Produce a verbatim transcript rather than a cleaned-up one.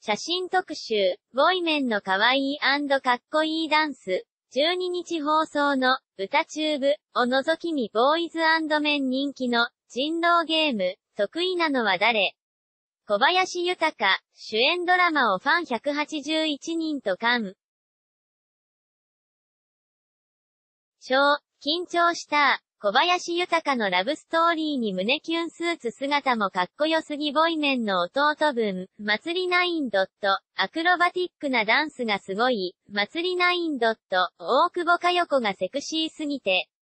写真特集、ボイメンの可愛い&かっこいいダンス。じゅうににち放送の、歌チューブを除き見ボーイズ&メン人気の、人狼ゲーム、得意なのは誰？小林豊、主演ドラマをファンひゃくはちじゅういちにんと感。超、緊張した。小林豊のラブストーリーに胸キュンスーツ姿もかっこよすぎボイメンの弟分、祭りナインドット、アクロバティックなダンスがすごい、祭りナインドット、大久保佳代子がセクシーすぎて、